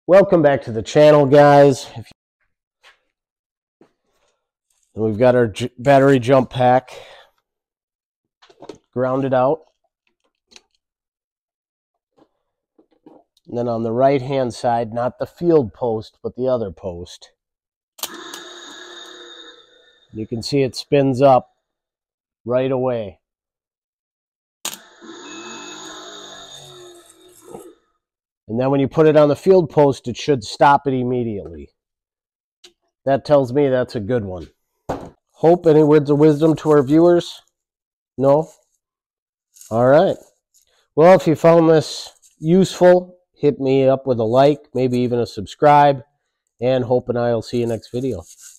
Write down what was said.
Welcome back to the channel, guys. We've got our battery jump pack grounded out. And then on the right hand side, not the field post, but the other post, you can see it spins up right away. And then when you put it on the field post, it should stop it immediately. That tells me that's a good one. Hope, any words of wisdom to our viewers? No? All right. Well, if you found this useful, hit me up with a like, maybe even a subscribe, and Hope and I will see you next video.